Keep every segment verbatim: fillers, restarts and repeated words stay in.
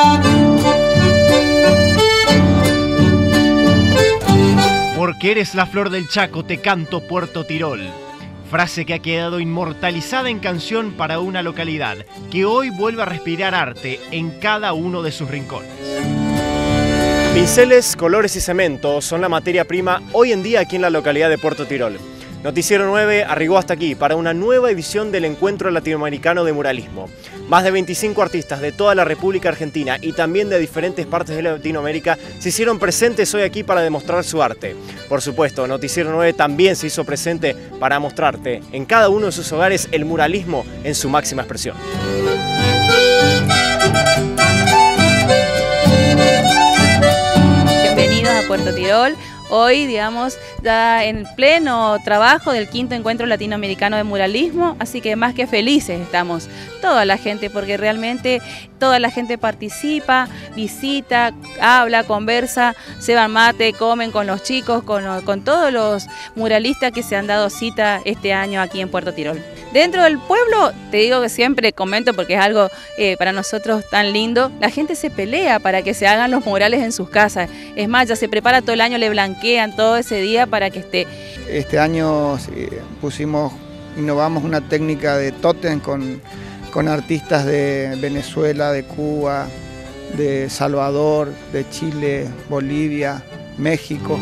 Porque eres la flor del Chaco, te canto Puerto Tirol. Frase que ha quedado inmortalizada en canción para una localidad que hoy vuelve a respirar arte en cada uno de sus rincones. Pinceles, colores y cemento son la materia prima hoy en día aquí en la localidad de Puerto Tirol. Noticiero nueve arribó hasta aquí para una nueva edición del Encuentro Latinoamericano de Muralismo. Más de veinticinco artistas de toda la República Argentina y también de diferentes partes de Latinoamérica se hicieron presentes hoy aquí para demostrar su arte. Por supuesto, Noticiero nueve también se hizo presente para mostrarte en cada uno de sus hogares el muralismo en su máxima expresión. Bienvenidos a Puerto Tirol. Hoy, digamos, ya en pleno trabajo del quinto Encuentro Latinoamericano de Muralismo, así que más que felices estamos toda la gente, porque realmente toda la gente participa, visita, habla, conversa, se van mate, comen con los chicos, con, con todos los muralistas que se han dado cita este año aquí en Puerto Tirol. Dentro del pueblo, te digo que siempre comento porque es algo eh, para nosotros tan lindo, la gente se pelea para que se hagan los murales en sus casas. Es más, ya se prepara todo el año, le blanquean todo ese día para que esté. Este año eh, pusimos, innovamos una técnica de tótem con, con artistas de Venezuela, de Cuba, de Salvador, de Chile, Bolivia, México.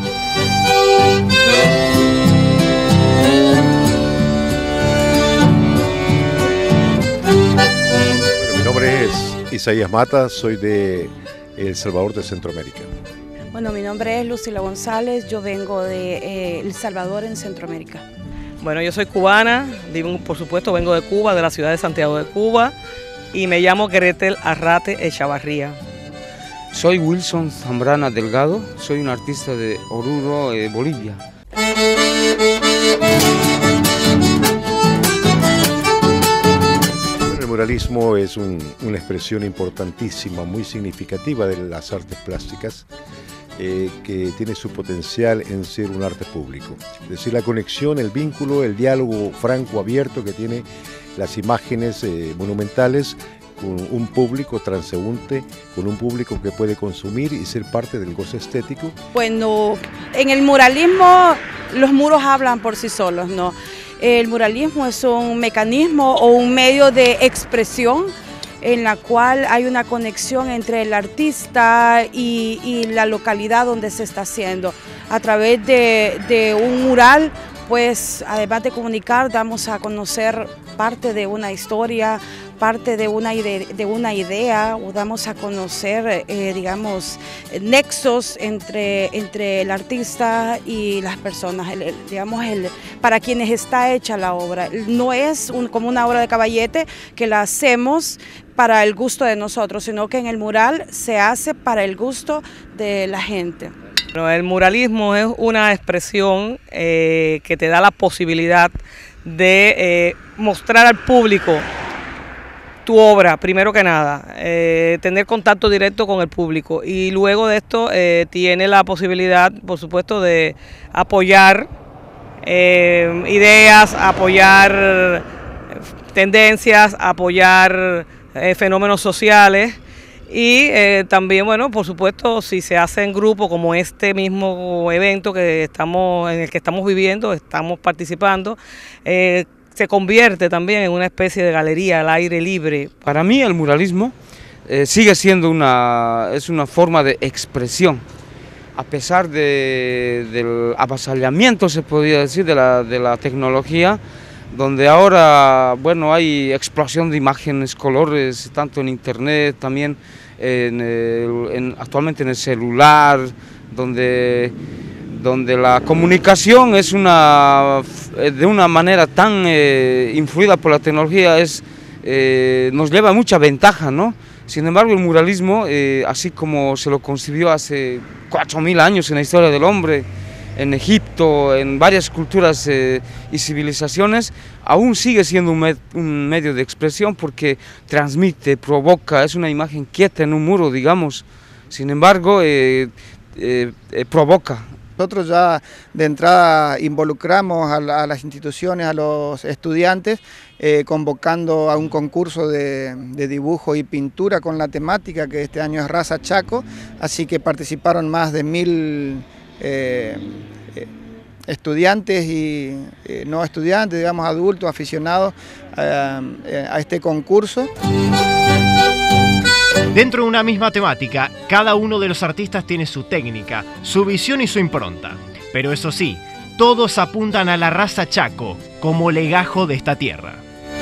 Mi nombre es Isaías Mata, soy de El Salvador de Centroamérica. Bueno, mi nombre es Lucila González, yo vengo de eh, El Salvador en Centroamérica. Bueno, yo soy cubana, vivo, por supuesto vengo de Cuba, de la ciudad de Santiago de Cuba, y me llamo Gretel Arrate Echavarría. Soy Wilson Zambrana Delgado, soy un artista de Oruro, eh, Bolivia. El muralismo es un, una expresión importantísima, muy significativa de las artes plásticas, eh, que tiene su potencial en ser un arte público. Es decir, la conexión, el vínculo, el diálogo franco, abierto que tiene las imágenes eh, monumentales con un público transeúnte, con un público que puede consumir y ser parte del goce estético. Bueno, en el muralismo los muros hablan por sí solos, ¿no? El muralismo es un mecanismo o un medio de expresión en la cual hay una conexión entre el artista y, y la localidad donde se está haciendo. A través de, de un mural, pues además de comunicar, damos a conocer parte de una historia, parte de una, ide de una idea, o damos a conocer, eh, digamos, nexos entre, entre el artista y las personas, el, el, digamos, el, para quienes está hecha la obra. No es un, como una obra de caballete que la hacemos para el gusto de nosotros, sino que en el mural se hace para el gusto de la gente. Bueno, el muralismo es una expresión eh, que te da la posibilidad de eh, mostrar al público tu obra, primero que nada, eh, tener contacto directo con el público, y luego de esto eh, tiene la posibilidad, por supuesto, de apoyar eh, ideas, apoyar tendencias, apoyar eh, fenómenos sociales. Y eh, también, bueno, por supuesto, si se hace en grupo, como este mismo evento que estamos, en el que estamos viviendo, estamos participando, eh, se convierte también en una especie de galería al aire libre. Para mí el muralismo eh, sigue siendo una, es una forma de expresión, a pesar de, del avasallamiento, se podría decir, de la, de la tecnología, donde ahora, bueno, hay explosión de imágenes, colores, tanto en internet, también en el, en, actualmente en el celular, donde, donde la comunicación es una, de una manera tan eh, influida por la tecnología, es, eh, nos lleva mucha ventaja, ¿no? Sin embargo, el muralismo, eh, así como se lo concibió hace cuatro mil años en la historia del hombre, en Egipto, en varias culturas eh, y civilizaciones, aún sigue siendo un, med un medio de expresión porque transmite, provoca, es una imagen quieta en un muro, digamos. Sin embargo, eh, eh, eh, provoca, Nosotros ya de entrada involucramos a, la, a las instituciones, a los estudiantes, eh, convocando a un concurso de, de dibujo y pintura con la temática que este año es Raza Chaco, así que participaron más de mil eh, eh, estudiantes y eh, no estudiantes, digamos adultos, aficionados eh, a este concurso. Dentro de una misma temática, cada uno de los artistas tiene su técnica, su visión y su impronta. Pero eso sí, todos apuntan a la raza Chaco como legajo de esta tierra.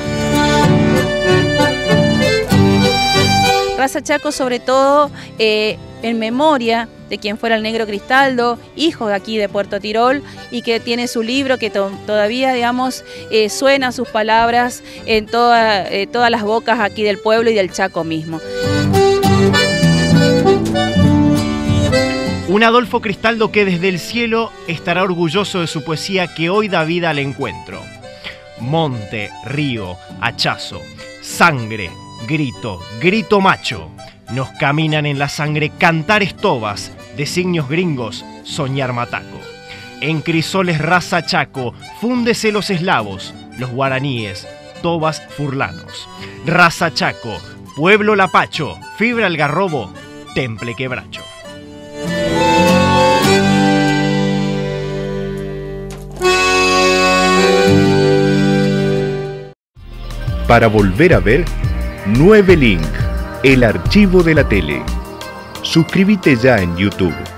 Raza Chaco sobre todo eh, en memoria de quien fuera el Negro Cristaldo, hijo de aquí de Puerto Tirol, y que tiene su libro que to todavía, digamos, eh, suena sus palabras en toda, eh, todas las bocas aquí del pueblo y del Chaco mismo. Un Adolfo Cristaldo que desde el cielo estará orgulloso de su poesía que hoy da vida al encuentro. Monte, río, hachazo, sangre, grito, grito macho. Nos caminan en la sangre cantares tobas, designios gringos, soñar mataco. En crisoles raza Chaco, fúndese los eslavos, los guaraníes, tobas furlanos. Raza Chaco, pueblo lapacho, fibra algarrobo, temple quebracho. Para volver a ver, nueve Link, el archivo de la tele. Suscríbete ya en YouTube.